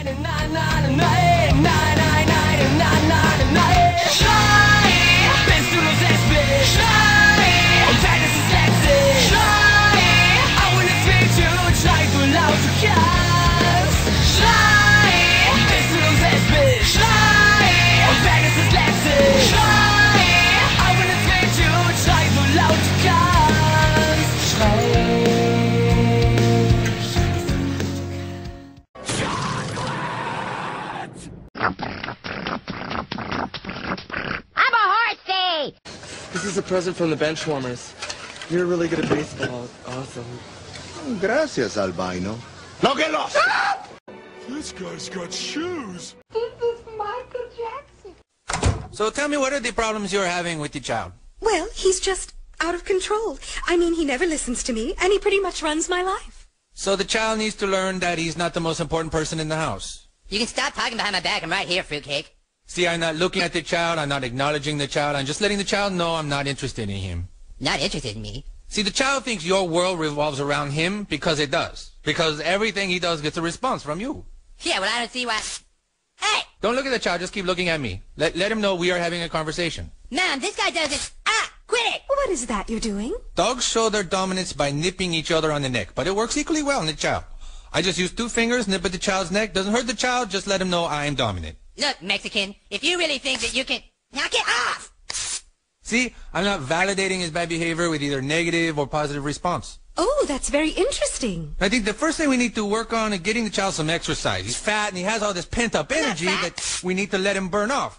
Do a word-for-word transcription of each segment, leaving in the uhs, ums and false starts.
This is a present from the Benchwarmers. You're really good at baseball. Awesome. Gracias, albino. No que los! This guy's got shoes. This is Michael Jackson. So tell me, what are the problems you're having with your child? Well, he's just out of control. I mean, he never listens to me, and he pretty much runs my life. So the child needs to learn that he's not the most important person in the house. You can stop talking behind my back. I'm right here, fruitcake. See, I'm not looking at the child, I'm not acknowledging the child, I'm just letting the child know I'm not interested in him. Not interested in me? See, the child thinks your world revolves around him because it does. Because everything he does gets a response from you. Yeah, well, I don't see why... Hey! Don't look at the child, just keep looking at me. Let, let him know we are having a conversation. Ma'am, this guy doesn't... Ah! Quit it! What is that you're doing? Dogs show their dominance by nipping each other on the neck, but it works equally well in the child. I just use two fingers, nip at the child's neck. Doesn't hurt the child, just let him know I am dominant. Look, Mexican, if you really think that you can... Knock it off! See, I'm not validating his bad behavior with either negative or positive response. Oh, that's very interesting. I think the first thing we need to work on is getting the child some exercise. He's fat and he has all this pent-up energy that we need to let him burn off.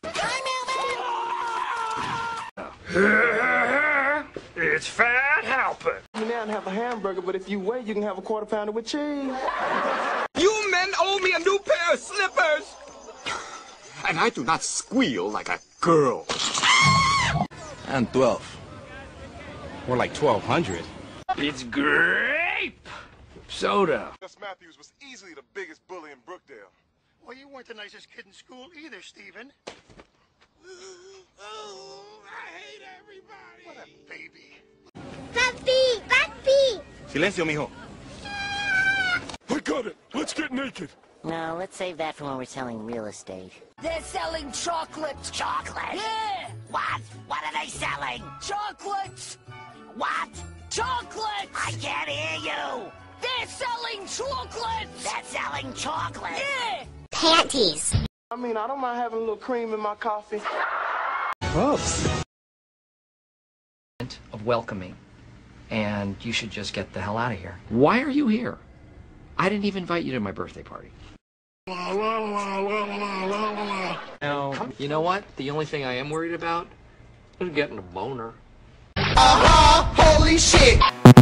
It's Fat Halpin. You now have a hamburger, but if you wait, you can have a quarter pounder with cheese. You men owe me a new pair of slippers! And I do not squeal like a girl. And twelve. More like twelve hundred. It's grape soda. Gus Matthews was easily the biggest bully in Brookdale. Well, you weren't the nicest kid in school either, Stephen. Oh, I hate everybody. What a baby. Papi, papi. Silencio, mijo. I got it. Let's get naked. No, let's save that for when we're selling real estate. They're selling chocolates. Chocolate? Yeah! What? What are they selling? Chocolates! What? Chocolates! I can't hear you! They're selling chocolates! They're selling chocolate! Yeah! Panties. I mean, I don't mind having a little cream in my coffee. Gross. Of welcoming, and you should just get the hell out of here. Why are you here? I didn't even invite you to my birthday party. Now, you know what? The only thing I am worried about is getting a boner. Uh-huh! Holy shit!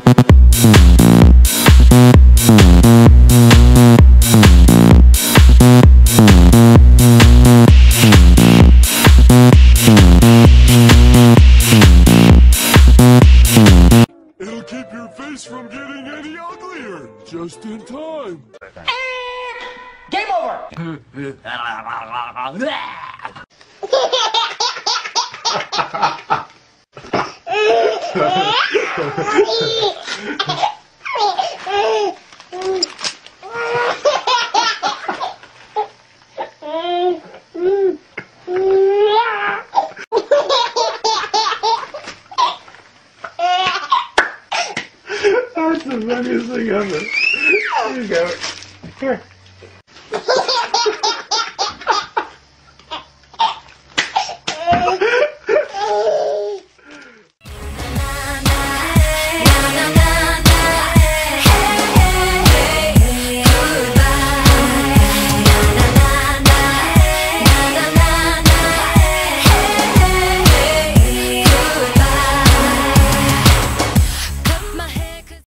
It'll keep your face from getting any uglier. Just in time. Game over! That's the funniest thing ever.